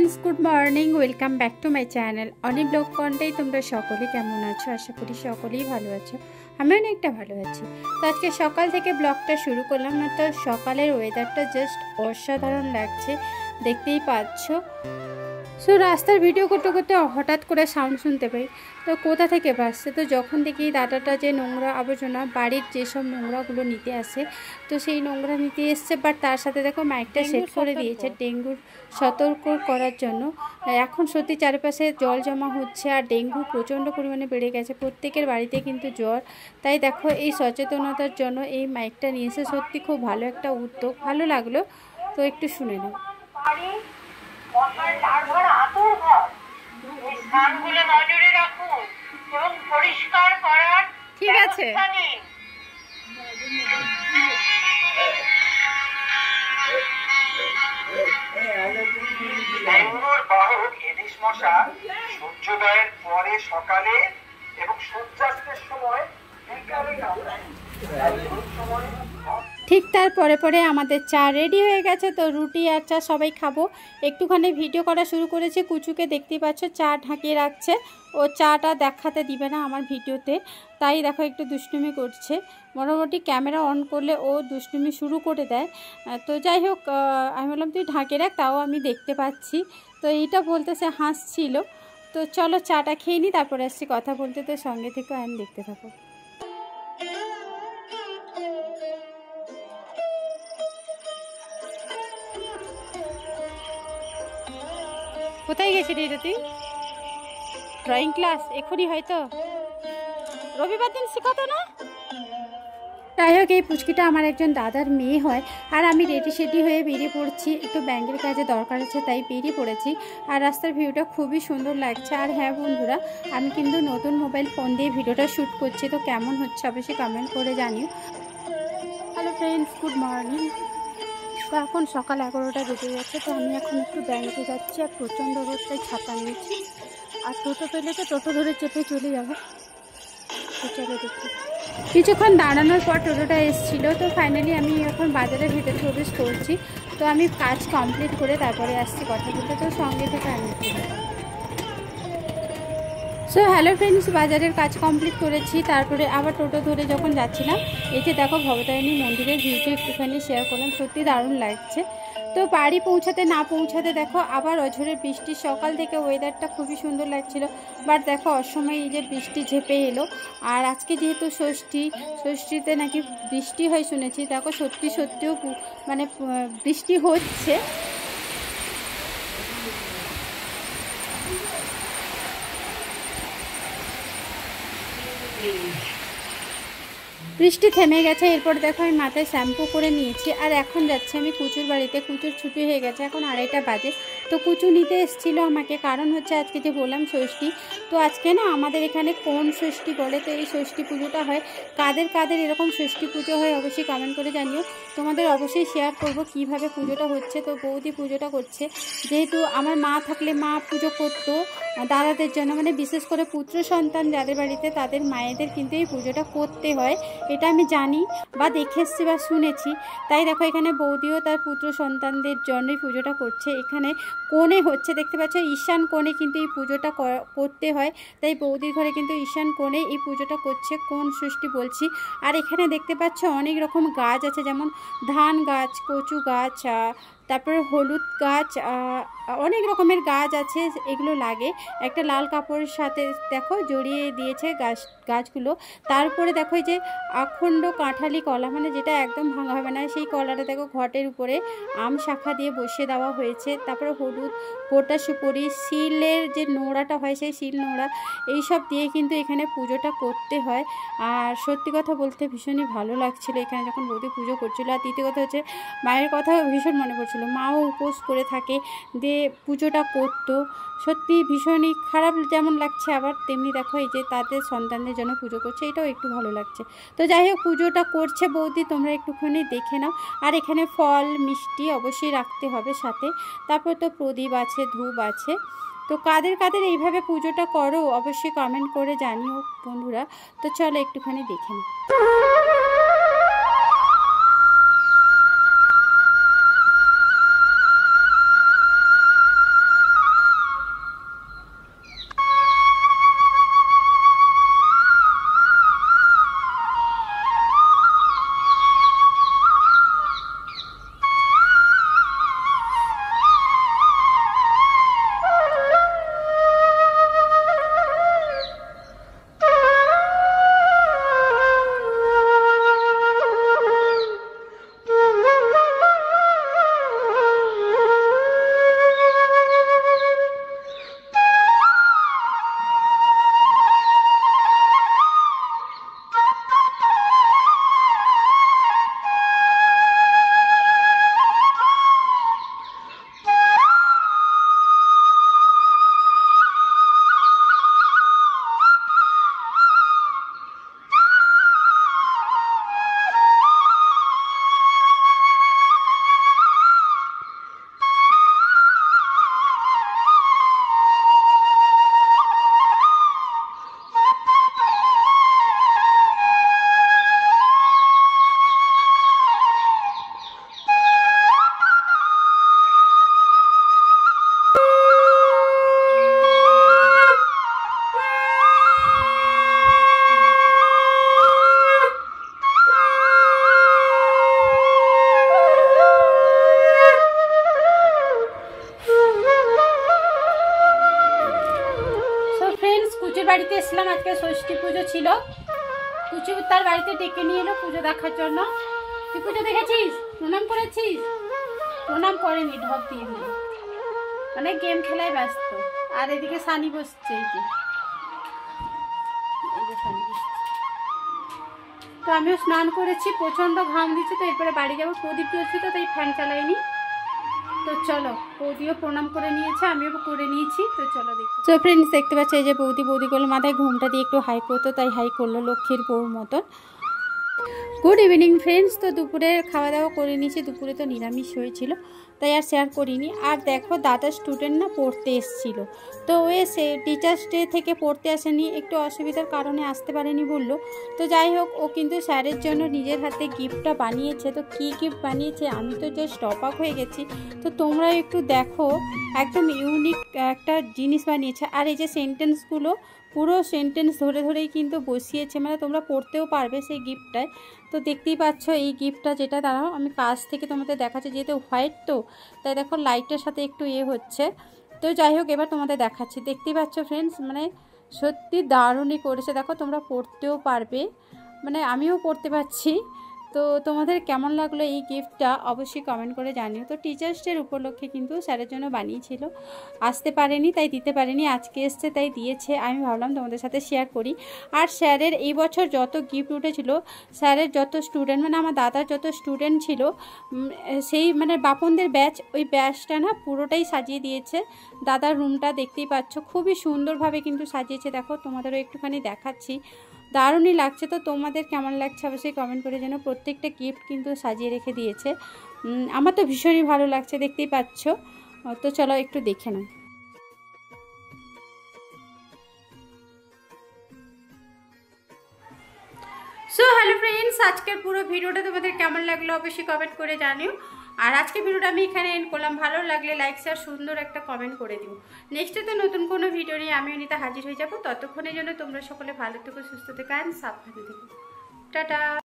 Friends, good morning. Welcome back to my channel Anik blog Contai. তোমরা সকলেই কেমন আছো? আশা করি সকলেই ভালো আছো। আমি অনেকটা ভালো আছি। তো আজকে সকাল থেকে ব্লগটা শুরু করলাম না, তো সকালের ওয়েদারটা জাস্ট অসাধারণ লাগছে, দেখতেই পাচ্ছ। সো রাস্তার ভিডিও করতে করতে হঠাৎ করে সাউন্ড শুনতে পাই। তো কোথা থেকে বাসছে, তো যখন দেখি দাদাটা যে নোংরা আবর্জনা বাড়ির যেসব নোংরাগুলো নিতে আসে, তো সেই নোংরা নিতে এসছে। বাট তার সাথে দেখো মাইকটা সেট করে দিয়েছে ডেঙ্গুর সতর্ক করার জন্য। এখন সত্যি চারপাশে জল জমা হচ্ছে আর ডেঙ্গু প্রচণ্ড পরিমাণে বেড়ে গেছে, প্রত্যেকের বাড়িতে কিন্তু জ্বর। তাই দেখো এই সচেতনতার জন্য এই মাইকটা নিয়েছে। সত্যি খুব ভালো একটা উদ্যোগ, ভালো লাগলো। তো একটু শুনে নাও। মশার লার্ভার আতুর ঘর, এই স্থানগুলো নজরে রাখুন এবং পরিষ্কার করার ঠিক আছে। ডেঙ্গুর বাহক এডিস মশা সূর্যোদয়ের পরে সকালে এবং সূর্যাস্তের সময় বিকালে কামড়ায়। ঠিক তার পরে পরে আমাদের চা রেডি হয়ে গেছে। তো রুটি আর চা সবাই খাবো। একটুখানি ভিডিও করা শুরু করেছি। কুচুকে দেখতেই পাচ্ছ চা ঢাকিয়ে রাখছে, ও চাটা দেখাতে দিবে না আমার ভিডিওতে, তাই দেখো একটু দুষ্টুমি করছে। মোটামুটি ক্যামেরা অন করলে ও দুষ্টুমি শুরু করে দেয়। তো যাই হোক, আমি বললাম তুই ঢাকে রাখ, তাও আমি দেখতে পাচ্ছি। তো এইটা বলতেছে, হাসছিল। তো চলো চাটা খেয়ে নিই, তারপরে আসছি কথা বলতে। তো সঙ্গে থেকে আমি দেখতে থাকো। কোথায় গেছিলি রে তুই? ড্রয়িং ক্লাস এখনই হয়তো, রবিবার দিন শেখাতো না? যাই হোক, এই পুচকিটা আমার একজন দাদার মেয়ে হয়। আর আমি রেডি সেডি হয়ে বেরিয়ে পড়ছি, একটু ব্যাংকের কাজে দরকার আছে তাই বেরিয়ে পড়েছি। আর রাস্তার ভিউটা খুবই সুন্দর লাগছে। আর হ্যাঁ বন্ধুরা, আমি কিন্তু নতুন মোবাইল ফোন দিয়ে ভিডিওটা শ্যুট করছি। তো কেমন হচ্ছে অবশ্যই কমেন্ট করে জানিও। Hello friends, good morning. তো এখন সকাল 11টা বেজে গেছে। তো আমি এখন একটু ব্যাংকে যাচ্ছি, আর প্রচণ্ড রোদটাই ছাতা নিয়েছি। আর টোটো পেলে তো টোটো ধরে চেপে চলে যাবো। তো চলো দেখি। কিছুক্ষণ দাঁড়ানোর পর টোটোটা এসেছিলো। তো ফাইনালি আমি এখন বাজারের ভিতরে প্রবেশ করছি। তো আমি কাজ কমপ্লিট করে তারপরে আসছি কথা বলতে। তো সঙ্গে থেকে আমি সো হ্যালো ফ্রেন্ডস, বাজারের কাজ কমপ্লিট করেছি, তারপরে আবার টোটো ধরে যখন যাচ্ছিলাম, এই যে দেখো ভবতারিণী মন্দিরের ভিউটি একটুখানি শেয়ার করলাম। সত্যি দারুণ লাগছে। তো বাড়ি পৌঁছাতে না পৌঁছাতে দেখো আবার অঝোরের বৃষ্টি। সকাল থেকে ওয়েদারটা খুবই সুন্দর লাগছিল, বাট দেখো অসময়ে এই যে বৃষ্টি ঝেপে এলো। আর আজকে যেহেতু ষষ্ঠীতে নাকি বৃষ্টি হয় শুনেছি। দেখো সত্যি সত্যিও মানে বৃষ্টি হচ্ছে। বৃষ্টি থেমে গেছে। এরপর দেখো আমি মাথায় শ্যাম্পু করে নিয়েছি, আর এখন যাচ্ছি আমি কুচুর বাড়িতে। কুচুর ছুটি হয়ে গেছে, এখন 2:30 বাজে। তো কুচু নিতে এসেছিলো আমাকে, কারণ হচ্ছে আজকে যে বললাম ষষ্ঠী। তো আজকে না আমাদের এখানে কোন ষষ্ঠী বলে, তো এই ষষ্ঠী পুজোটা হয়। কাদের কাদের এরকম ষষ্ঠী পুজো হয় অবশ্যই কমেন্ট করে জানিও। তোমাদের অবশ্যই শেয়ার করব কিভাবে পুজোটা হচ্ছে। তো বৌদি পুজোটা করছে, যেহেতু আমার মা থাকলে মা পুজো করতো দাদাদের জন্য, মানে বিশেষ করে পুত্র সন্তান যাদের বাড়িতে তাদের মায়েদের কিন্তু এই পুজোটা করতে হয়। এটা আমি জানি বা দেখে এসেছি বা শুনেছি। তাই দেখো এখানে বৌদিও তার পুত্র সন্তানদের জন্যই পুজোটা করছে। এখানে কোণে হচ্ছে, দেখতে পাচ্ছ ঈশান কোণে কিন্তু এই পুজোটা করতে হয়। তাই বৌদির ঘরে কিন্তু ঈশান কোণে এই পুজোটা করছে, কোন ষষ্ঠী বলছি। আর এখানে দেখতে পাচ্ছ অনেক রকম গাছ আছে, যেমন ধান গাছ, কচু গাছ, তারপরে হলুদ গাছ, অনেক রকমের গাছ আছে। এগুলো লাগে একটা লাল কাপড়ের সাথে দেখো জড়িয়ে দিয়েছে গাছগুলো। তারপরে দেখো এই যে আখণ্ড কাঁঠালি কলা, মানে যেটা একদম ভাঙা হবে না, সেই কলাটা দেখো ঘটের উপরে আম শাখা দিয়ে বসিয়ে দেওয়া হয়েছে। তারপরে হলুদ, গোটা সুপুরি, শিলের যে নোড়াটা হয় সেই শিল নোড়া, এইসব দিয়ে কিন্তু এখানে পুজোটা করতে হয়। আর সত্যি কথা বলতে ভীষণই ভালো লাগছিলো এখানে যখন বৌদি পুজো করছিলো। আর দ্বিতীয় কথা হচ্ছে মায়ের কথাও ভীষণ মনে পড়ছিলো। মাও উপোস করে থাকে, দিয়ে পুজোটা করতো। সত্যি ভীষণই খারাপ যেমন লাগছে, আবার তেমনি দেখো এই যে তাদের সন্তানদের জন্য পুজো করছে, এটাও একটু ভালো লাগছে। তো যাই হোক, পুজোটা করছে বৌদি, তোমরা একটুখানি দেখে নাও। আর এখানে ফল মিষ্টি অবশ্যই রাখতে হবে সাথে। তারপর তো প্রদীপ আছে, ধূপ আছে। তো কাদের কাদের এইভাবে পুজোটা করো অবশ্যই কমেন্ট করে জানিও বন্ধুরা। তো চলো একটুখানি দেখে নাও। আজকে ষষ্ঠী পুজো ছিল, কুচু তার বাড়িতে ডেকে নিয়ে এলো পুজো দেখার জন্য। তুই পুজো দেখেছিস? প্রণাম করেছিস? প্রণাম করেনি, ঢপ দিয়ে নিয়ে মানে গেম খেলায় ব্যস্ত। আর এদিকে সানি বসছে, এই যে সানি বসছে। তো আমিও স্নান করেছি, প্রচণ্ড ঘাম দিচ্ছে, তো এরপরে বাড়ি যাবো। প্রদীপ জ্বলছে তো তাই ফ্যান চালাইনি। তো চলো, বৌদিও প্রণাম করে নিয়েছে, আমিও করে নিয়েছি। তো চলো দেখি। তো ফ্রেন্ডস দেখতে পাচ্ছি এই যে বৌদিগুলো মাথায় ঘুমটা দিয়ে একটু হাই করতো, তাই হাই করলো লক্ষ্মীর বউর মতন। Good evening friends. তো দুপুরে খাওয়া দাওয়া করে নিয়েছি, দুপুরে তো নিরামিষ হয়েছিল তাই আর শেয়ার করিনি। আর দেখো দাদার স্টুডেন্ট না পড়তে এসেছিলো, তো ও এসে টিচার্স ডে থেকে পড়তে আসেনি, একটু অসুবিধার কারণে আসতে পারেনি বললো। তো যাই হোক, ও কিন্তু স্যারের জন্য নিজের হাতে গিফটটা বানিয়েছে। তো কী গিফট বানিয়েছে আমি তো জাস্ট অবাক হয়ে গেছি। তো তোমরা একটু দেখো, একদম ইউনিক একটা জিনিস বানিয়েছে। আর এই যে সেন্টেন্সগুলো, পুরো সেন্টেন্স ধরে ধরেই কিন্তু বসিয়েছে, মানে তোমরা পড়তেও পারবে সেই গিফটটায়। তো দেখতেই পাচ্ছ এই গিফটটা, যেটা দাঁড়াও আমি কাছ থেকে তোমাদের দেখাচ্ছি, যেহেতু হোয়াইট তো তাই দেখো লাইটের সাথে একটু হচ্ছে। তো যাই হোক, এবার তোমাদের দেখাচ্ছি। দেখতেই পাচ্ছ ফ্রেন্ডস, মানে সত্যি দারুণই করেছে। দেখো তোমরা পড়তেও পারবে, মানে আমিও পড়তে পারছি। তো তোমাদের কেমন লাগলো এই গিফটটা অবশ্যই কমেন্ট করে জানিও। তো টিচার্স ডের উপলক্ষে কিন্তু স্যারের জন্য বানিয়েছিল, আসতে পারেনি তাই দিতে পারেনি, আজকে এসছে তাই দিয়েছে। আমি ভাবলাম তোমাদের সাথে শেয়ার করি। আর স্যারের এই বছর যত গিফট উঠেছিল, স্যারের যত স্টুডেন্ট, মানে আমার দাদার যত স্টুডেন্ট ছিল, সেই মানে বাপনদের ব্যাচ, ওই ব্যাচটা না পুরোটাই সাজিয়ে দিয়েছে। দাদার রুমটা দেখতেই পাচ্ছ, খুবই সুন্দরভাবে কিন্তু সাজিয়েছে। দেখো তোমাদেরও একটুখানি দেখাচ্ছি, দারুণই লাগছে। তো তোমাদের কেমন লাগছে অবশ্যই কমেন্ট করে যেন। প্রত্যেকটা গিফট কিন্তু সাজিয়ে রেখে দিয়েছে, আমার তো ভীষণই ভালো লাগছে, দেখতেই পাচ্ছ। তো চলো একটু দেখে নাও। সো হ্যালো ফ্রেন্ডস, আজকের পুরো ভিডিওটা তোমাদের কেমন লাগলো অবশ্যই কমেন্ট করে জানিও। আর আজকে ভিডিওটা আমি এখানে এন্ড করলাম। ভালো লাগলে লাইক শেয়ার সুন্দর একটা কমেন্ট করে দিও। নেক্সটে তো নতুন কোনো ভিডিও নিয়ে আমি অনিতা হাজির হয়ে যাবো। ততক্ষণের জন্য তোমরা সকলে ভালো থেকো, সুস্থ থেকো অ্যান্ড সাবধানে থেকো। টাটা।